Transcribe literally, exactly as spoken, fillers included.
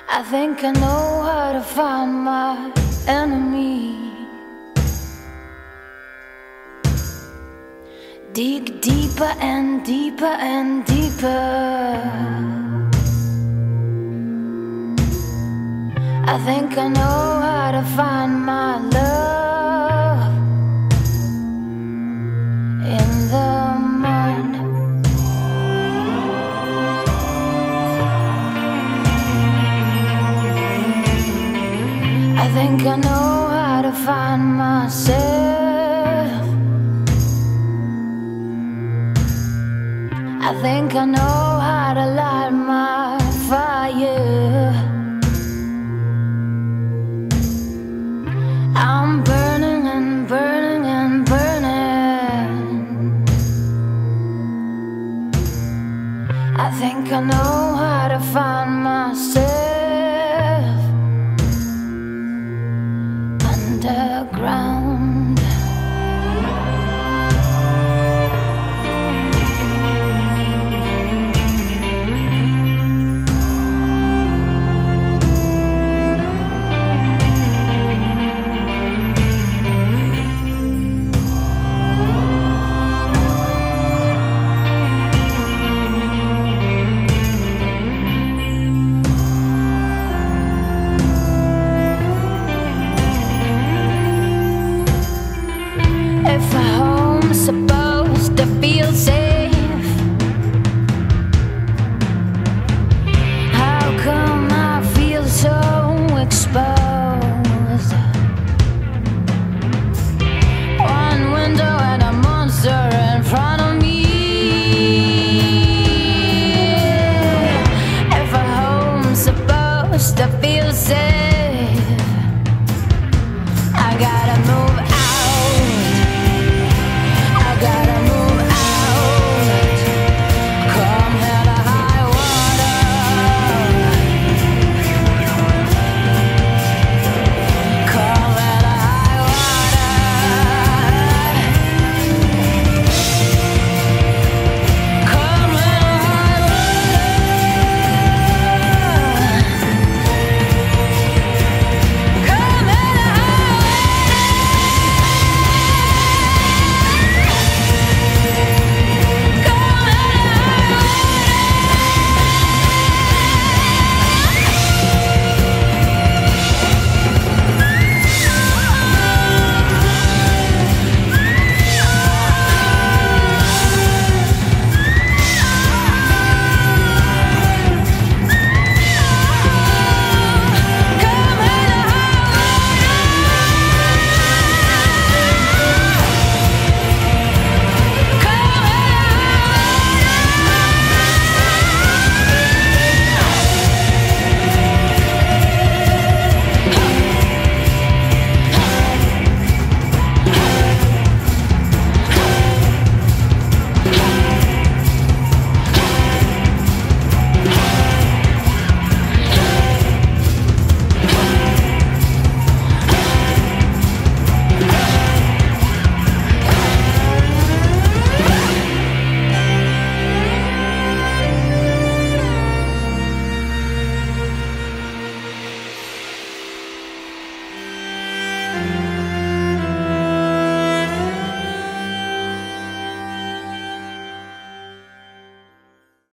I think I know how to find my enemy. Dig deeper and deeper and deeper. I think I know how to find my love in the mud. I think I know how to find myself. I think I know how to light my fire. I'm burning and burning and burning. I think I know how to find myself.